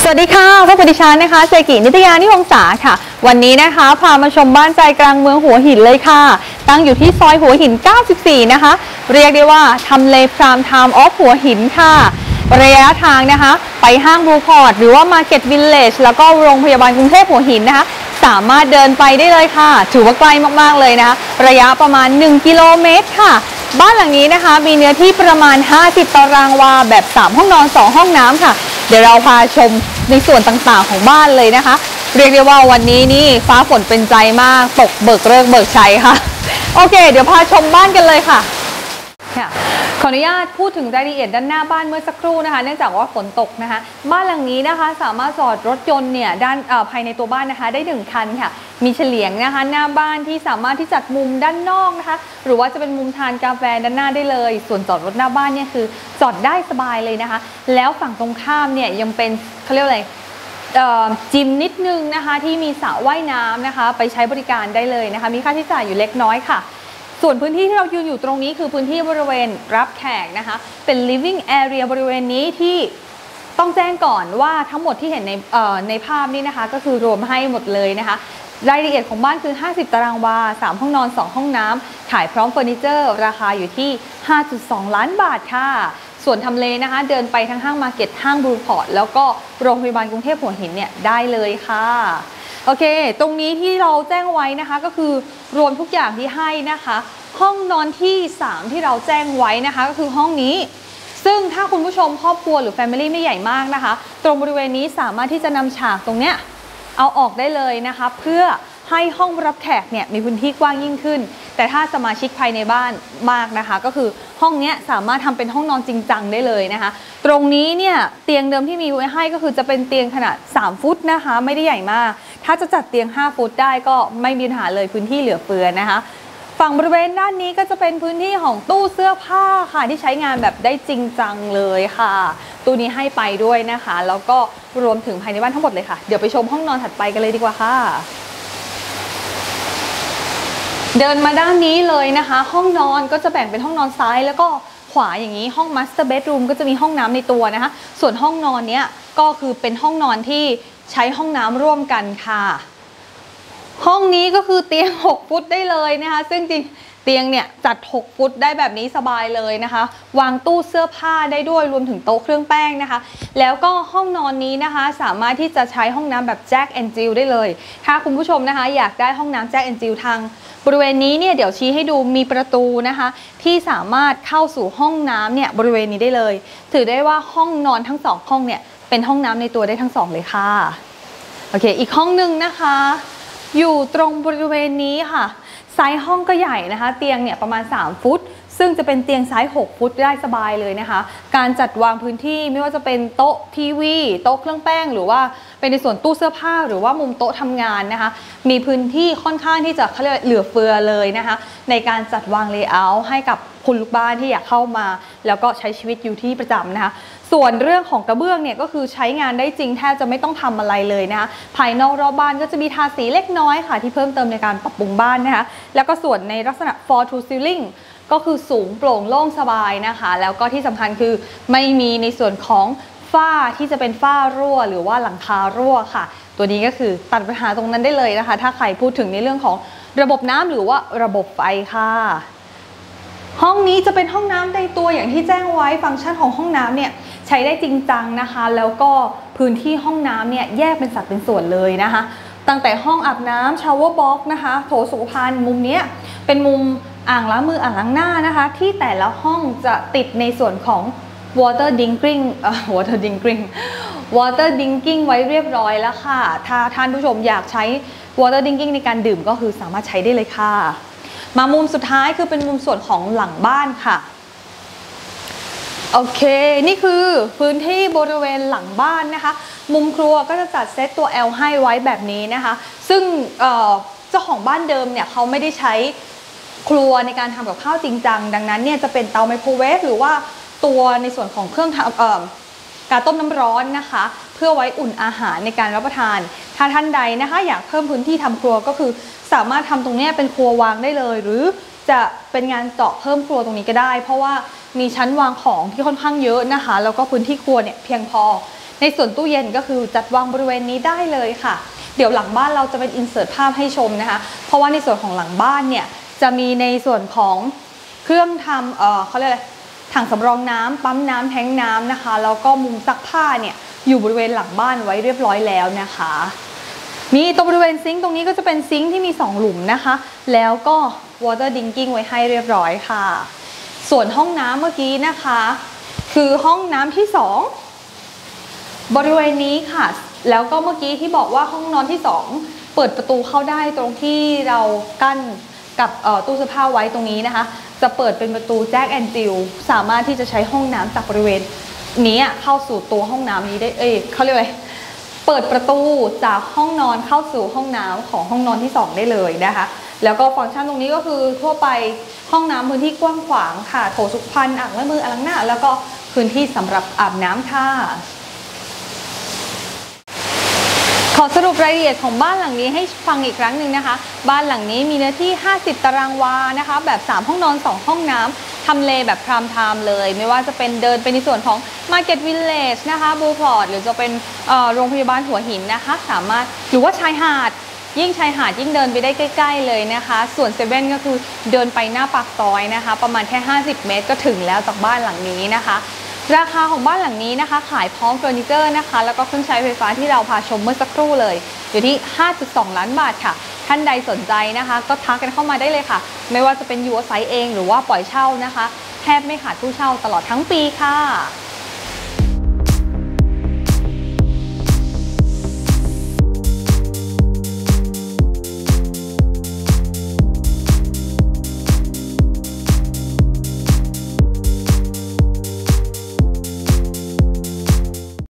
วัสดีค่ะพบกับดิฉันนะคะเซกินิตยานิวงศาค่ะวันนี้นะคะพามาชมบ้านใจกลางเมืองหัวหินเลยค่ะตั้งอยู่ที่ซอยหัวหิน 94 นะคะเรียกได้ว่าทำเลพรามไทม์ออฟหัวหินค่ะระยะทางนะคะไปห้างบลูพอร์ตหรือว่ามาร์เก็ตวิลเลจแล้วก็โรงพยาบาลกรุงเทพหัวหินนะคะสามารถเดินไปได้เลยค่ะถือว่าใกล้มากๆเลยนะคะระยะประมาณ1กิโลเมตรค่ะบ้านหลังนี้นะคะมีเนื้อที่ประมาณ50ตารางวาแบบ3ห้องนอน2ห้องน้ำค่ะเดี๋ยวเราพาชมในส่วนต่างๆของบ้านเลยนะคะเรียกได้ว่าวันนี้นี่ฟ้าฝนเป็นใจมากตกเบิกเลิกเบิกชัยค่ะโอเคเดี๋ยวพาชมบ้านกันเลยค่ะขออนุญาตพูดถึงรายละเอียดด้านหน้าบ้านเมื่อสักครู่นะคะเนื่องจากว่าฝนตกนะคะบ้านหลังนี้นะคะสามารถจอดรถยนต์เนี่ยด้านภายในตัวบ้านนะคะได้1คันค่ะมีเฉลียงนะคะหน้าบ้านที่สามารถที่จัดมุมด้านนอกนะคะหรือว่าจะเป็นมุมทานกาแฟด้านหน้าได้เลยส่วนจอดรถหน้าบ้านเนี่ยคือจอดได้สบายเลยนะคะแล้วฝั่งตรงข้ามเนี่ยยังเป็นเขาเรียกอะไรจิมนิดนึงนะคะที่มีสระว่ายน้ำนะคะไปใช้บริการได้เลยนะคะมีค่าใช้จ่ายอยู่เล็กน้อยค่ะส่วนพื้นที่ที่เรายืนอยู่ตรงนี้คือพื้นที่บริเวณรับแขกนะคะเป็น living area บริเวณนี้ที่ต้องแจ้งก่อนว่าทั้งหมดที่เห็นในภาพนี้นะคะก็คือรวมให้หมดเลยนะคะรายละเอียดของบ้านคือ50ตารางวา3ห้องนอน2ห้องน้ำขายพร้อมเฟอร์นิเจอร์ราคาอยู่ที่ 5.2 ล้านบาทค่ะส่วนทำเลนะคะเดินไปทั้งห้างมาร์เก็ตห้างบลูพอร์ตแล้วก็โรงพยาบาลกรุงเทพหัวหินเนี่ยได้เลยค่ะโอเคตรงนี้ที่เราแจ้งไว้นะคะก็คือรวมทุกอย่างที่ให้นะคะห้องนอนที่3ที่เราแจ้งไว้นะคะก็คือห้องนี้ซึ่งถ้าคุณผู้ชมครอบครัวหรือ Family ไม่ใหญ่มากนะคะตรงบริเวณนี้สามารถที่จะนำฉากตรงเนี้ยเอาออกได้เลยนะคะเพื่อให้ห้องรับแขกเนี่ยมีพื้นที่กว้างยิ่งขึ้นแต่ถ้าสมาชิกภายในบ้านมากนะคะก็คือห้องนี้สามารถทำเป็นห้องนอนจริงจังได้เลยนะคะตรงนี้เนี่ยเตียงเดิมที่มีไว้ให้ก็คือจะเป็นเตียงขนาด3ฟุตนะคะไม่ได้ใหญ่มากถ้าจะจัดเตียง5ฟุตได้ก็ไม่มีปัญหาเลยพื้นที่เหลือเฟือนะคะฝั่งบริเวณด้านนี้ก็จะเป็นพื้นที่ของตู้เสื้อผ้าค่ะที่ใช้งานแบบได้จริงจังเลยค่ะตู้นี้ให้ไปด้วยนะคะแล้วก็รวมถึงภายในบ้านทั้งหมดเลยค่ะเดี๋ยวไปชมห้องนอนถัดไปกันเลยดีกว่าค่ะเดินมาด้านนี้เลยนะคะห้องนอนก็จะแบ่งเป็นห้องนอนซ้ายแล้วก็ขวาอย่างนี้ห้อง Master Bedroom ก็จะมีห้องน้ำในตัวนะคะส่วนห้องนอนเนี้ยก็คือเป็นห้องนอนที่ใช้ห้องน้ำร่วมกันค่ะห้องนี้ก็คือเตียง6ฟุตได้เลยนะคะซึ่งจริงเตียงเนี่ยจัด6ฟุตได้แบบนี้สบายเลยนะคะวางตู้เสื้อผ้าได้ด้วยรวมถึงโต๊ะเครื่องแป้งนะคะแล้วก็ห้องนอนนี้นะคะสามารถที่จะใช้ห้องน้ำแบบแจ็คแอนด์จิลได้เลยถ้าคุณผู้ชมนะคะอยากได้ห้องน้ำแจ็คแอนด์จิลทางบริเวณนี้เนี่ยเดี๋ยวชี้ให้ดูมีประตูนะคะที่สามารถเข้าสู่ห้องน้ำเนี่ยบริเวณนี้ได้เลยถือได้ว่าห้องนอนทั้ง2ห้องเนี่ยเป็นห้องน้ำในตัวได้ทั้ง2เลยค่ะโอเคอีกห้องนึงนะคะอยู่ตรงบริเวณนี้ค่ะไซส์ห้องก็ใหญ่นะคะเตียงเนี่ยประมาณ3ฟุตซึ่งจะเป็นเตียงไซส์6ฟุตได้สบายเลยนะคะการจัดวางพื้นที่ไม่ว่าจะเป็นโต๊ะทีวีโต๊ะเครื่องแป้งหรือว่าเป็นในส่วนตู้เสื้อผ้าหรือว่ามุมโต๊ะทำงานนะคะมีพื้นที่ค่อนข้างที่จะเขาเรียกเหลือเฟือเลยนะคะในการจัดวางเลเยอร์ให้กับคุณลูกบ้านที่อยากเข้ามาแล้วก็ใช้ชีวิตอยู่ที่ประจำนะคะส่วนเรื่องของกระเบื้องเนี่ยก็คือใช้งานได้จริงแทบจะไม่ต้องทำอะไรเลยนะคะภายนอกรอบบ้านก็จะมีทาสีเล็กน้อยค่ะที่เพิ่มเติมในการปรับปรุงบ้านนะคะแล้วก็ส่วนในลักษณะ floor to ceiling ก็คือสูงโปร่งโล่งสบายนะคะแล้วก็ที่สำคัญคือไม่มีในส่วนของฝ้าที่จะเป็นฝ้ารั่วหรือว่าหลังคารั่วค่ะตัวนี้ก็คือตัดปัญหาตรงนั้นได้เลยนะคะถ้าใครพูดถึงในเรื่องของระบบน้ำหรือว่าระบบไฟค่ะห้องนี้จะเป็นห้องน้ำในตัวอย่างที่แจ้งไว้ฟังก์ชันของห้องน้ำเนี่ยใช้ได้จริงจังนะคะแล้วก็พื้นที่ห้องน้ำเนี่ยแยกเป็นสัดเป็นส่วนเลยนะคะตั้งแต่ห้องอาบน้ำชาวเวอร์บ็อกซ์นะคะโถสุขภัณฑ์มุมนี้เป็นมุมอ่างล้างมืออ่างล้างหน้านะคะที่แต่ละห้องจะติดในส่วนของ water drinking ไว้เรียบร้อยแล้วค่ะถ้าท่านผู้ชมอยากใช้ water drinking ในการดื่มก็คือสามารถใช้ได้เลยค่ะมามุมสุดท้ายคือเป็นมุมส่วนของหลังบ้านค่ะโอเคนี่คือพื้นที่บริเวณหลังบ้านนะคะมุมครัวก็จะจัดเซตตัว L ให้ไว้แบบนี้นะคะซึ่งเจ้าของบ้านเดิมเนี่ยเขาไม่ได้ใช้ครัวในการทำกับข้าวจริงจังดังนั้นเนี่ยจะเป็นเตาไมโครเวฟหรือว่าตัวในส่วนของเครื่องการต้มน้ำร้อนนะคะเพื่อไว้อุ่นอาหารในการรับประทานถ้าท่านใดนะคะอยากเพิ่มพื้นที่ทำครัวก็คือสามารถทำตรงนี้เป็นครัววางได้เลยหรือจะเป็นงานเจาะเพิ่มครัวตรงนี้ก็ได้เพราะว่ามีชั้นวางของที่ค่อนข้างเยอะนะคะแล้วก็พื้นที่ครัวเนี่ยเพียงพอในส่วนตู้เย็นก็คือจัดวางบริเวณนี้ได้เลยค่ะเดี๋ยวหลังบ้านเราจะเป็นอินเสิร์ตภาพให้ชมนะคะเพราะว่าในส่วนของหลังบ้านเนี่ยจะมีในส่วนของเครื่องทำเขาเรียกอะไรถังสำรองน้ำปั๊มน้ำแทงน้ำนะคะแล้วก็มุมซักผ้าเนี่ยอยู่บริเวณหลังบ้านไว้เรียบร้อยแล้วนะคะมีตรงบริเวณซิงค์ตรงนี้ก็จะเป็นซิงค์ที่มี2หลุมนะคะแล้วก็ water dinking ไว้ให้เรียบร้อยค่ะส่วนห้องน้ำเมื่อกี้นะคะคือห้องน้ำที่2บริเวณนี้ค่ะแล้วก็เมื่อกี้ที่บอกว่าห้องนอนที่2เปิดประตูเข้าได้ตรงที่เรากั้นกับตู้เสื้อผ้าไว้ตรงนี้นะคะจะเปิดเป็นประตูแจ็คแอนด์จิลสามารถที่จะใช้ห้องน้ำจากบริเวณนี้เข้าสู่ตัวห้องน้ำนี้ได้เขาเรียกว่าเปิดประตูจากห้องนอนเข้าสู่ห้องน้ำของห้องนอนที่2ได้เลยนะคะแล้วก็ฟังก์ชันตรงนี้ก็คือทั่วไปห้องน้ำพื้นที่กว้างขวางค่ะโถสุขภัณฑ์อ่างล้างมืออ่างล้างหน้าแล้วก็พื้นที่สำหรับอาบน้ำค่ะขอสรุปรายละเอียดของบ้านหลังนี้ให้ฟังอีกครั้งหนึ่งนะคะบ้านหลังนี้มีเนื้อที่50ตารางวานะคะแบบ3ห้องนอน2ห้องน้ำทำเลแบบพรามไทม์เลยไม่ว่าจะเป็นเดินไปในส่วนของ Market Village นะคะบูพอร์ตหรือจะเป็นโรงพยาบาลหัวหินนะคะสามารถหรือว่าชายหาดยิ่งชายหาดยิ่งเดินไปได้ใกล้ๆเลยนะคะส่วนเซเว่นก็คือเดินไปหน้าปากซอยนะคะประมาณแค่50เมตรก็ถึงแล้วจากบ้านหลังนี้นะคะราคาของบ้านหลังนี้นะคะขายพร้อมเฟอร์นิเจอร์นะคะแล้วก็เครื่องใช้ไฟฟ้าที่เราพาชมเมื่อสักครู่เลยอยู่ที่ 5.2 ล้านบาทค่ะท่านใดสนใจนะคะก็ทักกันเข้ามาได้เลยค่ะไม่ว่าจะเป็นอยู่อาศัยเองหรือว่าปล่อยเช่านะคะแทบไม่ขาดผู้เช่าตลอดทั้งปีค่ะ